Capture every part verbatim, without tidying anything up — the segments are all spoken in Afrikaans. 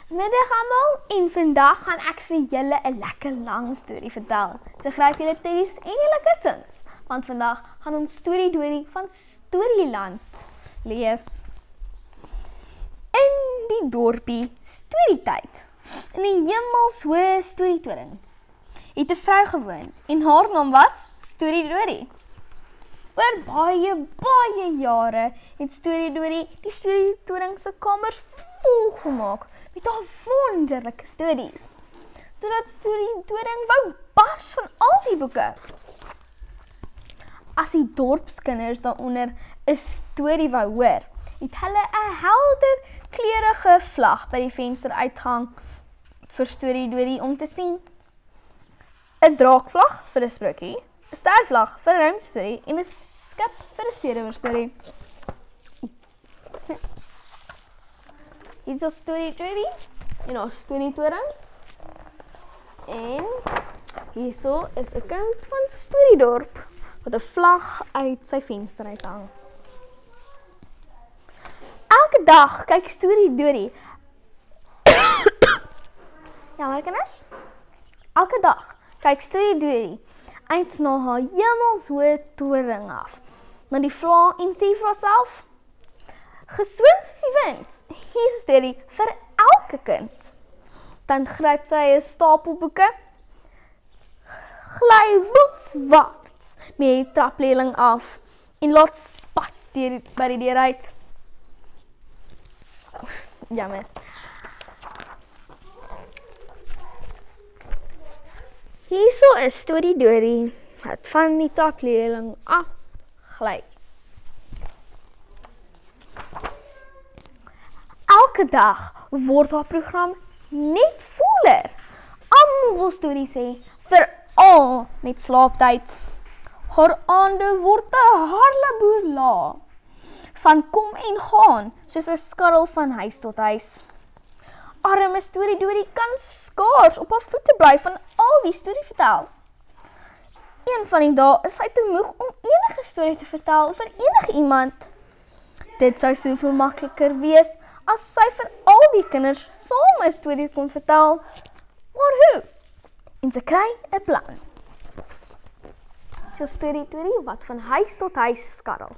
Middag almal, en vandag gaan ek vir julle 'n lekker lang storie vertel. So gryp julle teddies en julle kussings, want vandag gaan ons storie Dorie van Storieland lees. In die dorpie Storietyd, in die hemelshoë Storietoring, het 'n vrou gewoon en haar naam was Storie Dorie. Oor baie, baie jare het Storie Dorie die Storietoring se kamers vol gemaak met haar wonderlike stories. Totdat Storietoring wou bars van al die boeke. As die dorpskinders daaronder 'n storie wou hoor, het hulle 'n helder kleurige vlag by die vensteruitgang vir Storie Dorie om te sien. 'n Draakvlag vir 'n sprokie, 'n stervlag vir 'n ruimtestorie en 'n skip vir 'n sedewerstorie. Hier is ons Storie Dorie en ons Storietoring. En hierso is 'n kind van Storiedorp wat 'n vlag uit sy venster uithang. Elke dag kyk Storie Dorie. Ja, maar kinders? Elke dag kyk Storie Dorie uit na haar hemelshoë toring af, na die vla en sê vir haarself: "Geswing soos die wind, hier is 'n storie vir elke kind." Dan gryp sy 'n stapel boeke, gly woetswaarts met die trapleerling af en laat spat deur by die deur uit. Jammer. Hierso is Storie Dorie wat van die trapleerling af gly. Elke dag word haar program net voller. Almal wil stories sê, veral met slaaptyd. Haar aande word 'n harleboerla van kom en gaan, soos 'n skarrel van huis tot huis. Arme Storie Dorie kan skaars op haar voete bly van al die storie vertel. Een van die dae is sy te moeg om enige storie te vertel vir enige iemand. Dit sou soveel makliker wees as sy vir al die kinders saam 'n storie kon vertel. Maar hoe? En sy kry 'n plan. So Storie Dorie wat van huis tot huis skarrel.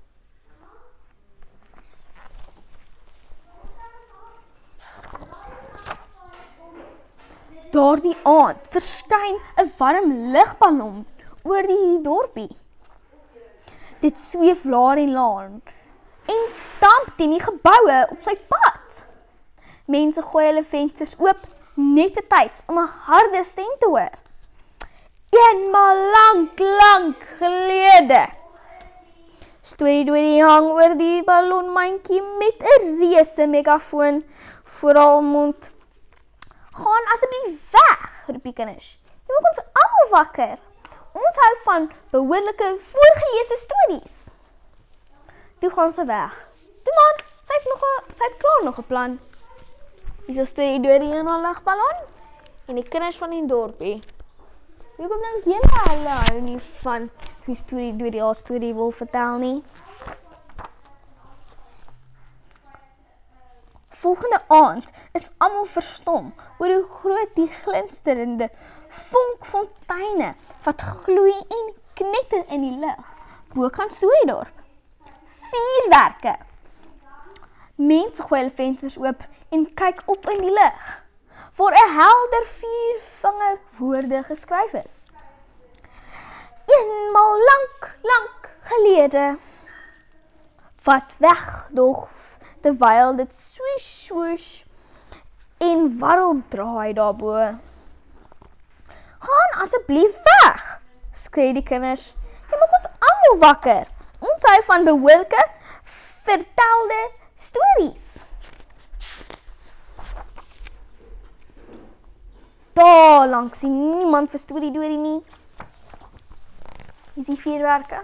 Daardie aand verskyn 'n warm ligballon oor die dorpie. Dit sweef laer en laer en stamp teen die geboue op sy pad. Mense gooi hulle vensters oop net te tyds om 'n harde stem te hoor. Eenmaal lank, lank gelede. Storie Dorie hang oor die ballonmandjie met 'n reuse megafoon voor haar mond. "Gaan asseblief weg," roep die kinders. "Jy maak ons almal wakker. Ons hou van behoorlike voorgelese stories." Toe gaan sy weg. Toe man, sy het, nog a, sy het klaar nog 'n plan. Hier is Storie Dorie in haar ligballon en die kinders van die dorpie. Hoekom dink julle hulle hou nie van hoe Storie Dorie haar storie wil vertel nie? Volgende aand is almal verstom oor hoe groot die glinsterende vonkfonteine wat gloei en knetter in die lug bokant Storiedorp. Vuurwerke. Mense gooi hulle vensters oop en kyk op in die lug, waar 'n helder viervinger woorde geskryf is. Eenmaal lank, lank gelede. Wat wegdog terwyl dit swoosh swoosh en warrel draai daarbo. "Gaan asseblief weg," skree die kinders. "Jy maak ons almal wakker. Ons hou van behoorlike vertelde stories." Daar lank sien niemand vir Storie Dorie nie. Is die vuurwerke?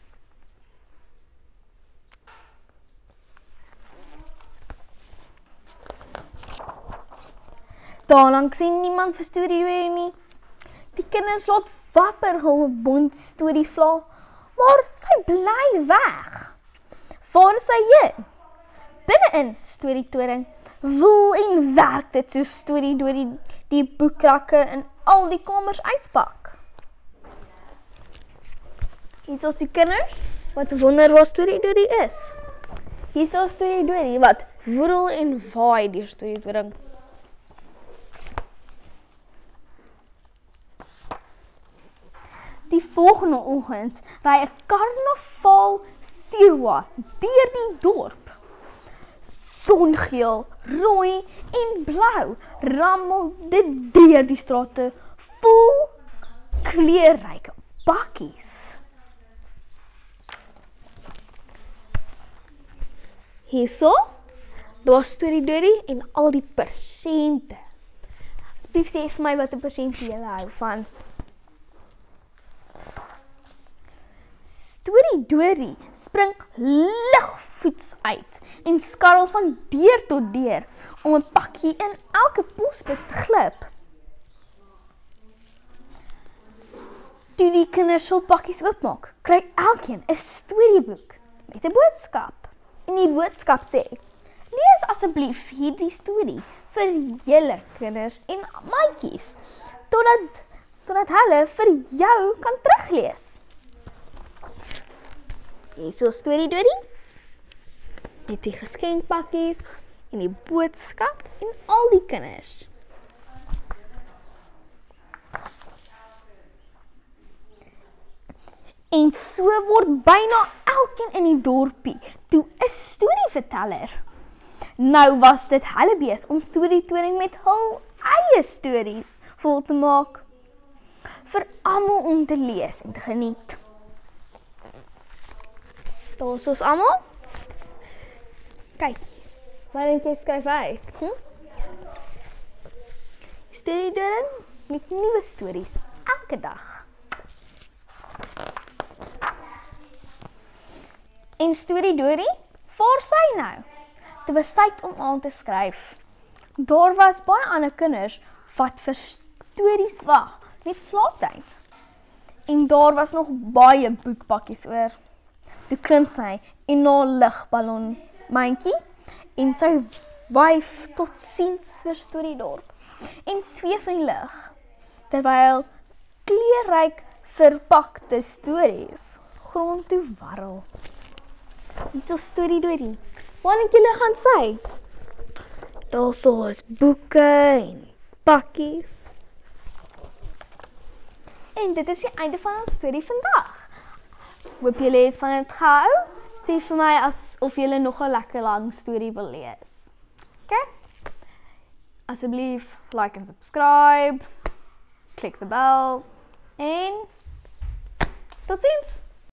Daar lank sien niemand vir Storie Dorie nie. Die kinders laat wapper hul bont storie vla, maar sy bly weg. Waar is sy heen? binne-in Storytoring woel en werk dit so Story deur die, die boekrakke en al die kamers uitpak. Hier is die kinders wat wonder wat Storytoring is. Hier is Storytoring wat woedel en waai deur Storytoring. Die volgende oggend ry 'n karnaval sirwa deur die dorp. Songeel, rooi en blou rammel dit deur die strate vol kleurryke bakkies. Hierso, daar Storytoring en al die persente. Asseblief sê vir my wat 'n persent jy hou van. Storytoring spring ligvoets uit en skarrel van deur tot deur om 'n pakkie in elke posbus te glip. Toe die kinders hul pakkies oopmaak, kry elkeen 'n storieboek met 'n boodskap. En die boodskap sê: lees asseblief hierdie storie vir julle kinders en maatjies totdat totdat hulle vir jou kan teruglees. Hier is so Storytoring met die geskenkpakkies en die boodskap en al die kinders. En so word byna elkeen in die dorpie toe 'n storieverteller. Nou was dit hulle beurt om Storytoring met hul eie stories vol te maak vir almal om te lees en te geniet. Daar is ons almal. Kyk, wat dink jy skryf hy? Hm? Storytoring met nuwe stories elke dag. En Storytoring, waar sy nou? Dit was tyd om aan te skryf. Daar was baie ander kinders wat vir stories wag met slaaptyd. En daar was nog baie boekpakkies oor. Toe klim sy in haar ligballon mandjie en sy wyf tot siens vir Storydorp en zweef in die lug, terwyl kleurryk verpakte stories grond toe warrel. Hier is Storytoring. Wat dink julle gaan sy? Daar sou is boeke en pakkies. En dit is die einde van ons storie vandag. Hoop julle het van dit gehou. Sê vir my as of julle nog 'n lekker lang storie wil lees. Okay? Asseblief like en subscribe. Klik die bel en tot ziens.